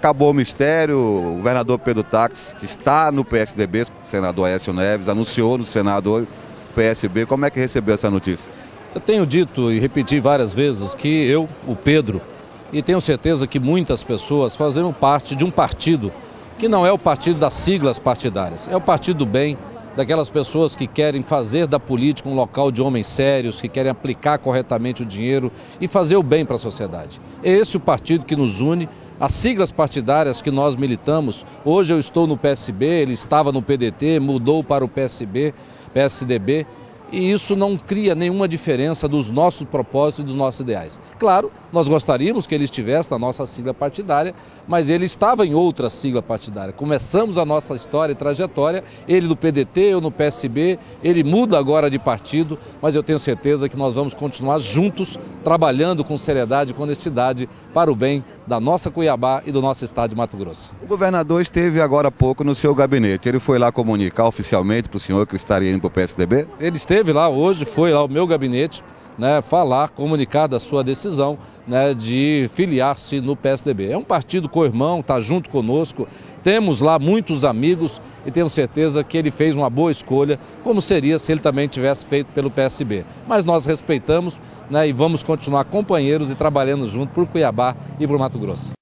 acabou o mistério, o governador Pedro Táxi está no PSDB, o senador Aécio Neves anunciou no Senado o PSB. Como é que recebeu essa notícia? Eu tenho dito e repeti várias vezes que eu, o Pedro, e tenho certeza que muitas pessoas fazem parte de um partido que não é o partido das siglas partidárias, é o partido do bem, daquelas pessoas que querem fazer da política um local de homens sérios, que querem aplicar corretamente o dinheiro e fazer o bem para a sociedade. É esse o partido que nos une, as siglas partidárias que nós militamos. Hoje eu estou no PSB, ele estava no PDT, mudou para o PSDB, e isso não cria nenhuma diferença dos nossos propósitos e dos nossos ideais. Claro, nós gostaríamos que ele estivesse na nossa sigla partidária, mas ele estava em outra sigla partidária. Começamos a nossa história e trajetória, ele no PDT, eu no PSB, ele muda agora de partido, mas eu tenho certeza que nós vamos continuar juntos, trabalhando com seriedade e com honestidade para o bem da nossa Cuiabá e do nosso estado de Mato Grosso. O governador esteve agora há pouco no seu gabinete. Ele foi lá comunicar oficialmente para o senhor que estaria indo para o PSDB? Ele esteve lá hoje, foi lá ao meu gabinete, falar, comunicar da sua decisão de filiar-se no PSDB. É um partido co-irmão, está junto conosco, temos lá muitos amigos e tenho certeza que ele fez uma boa escolha, como seria se ele também tivesse feito pelo PSB. Mas nós respeitamos e vamos continuar companheiros e trabalhando junto por Cuiabá e por Mato Grosso.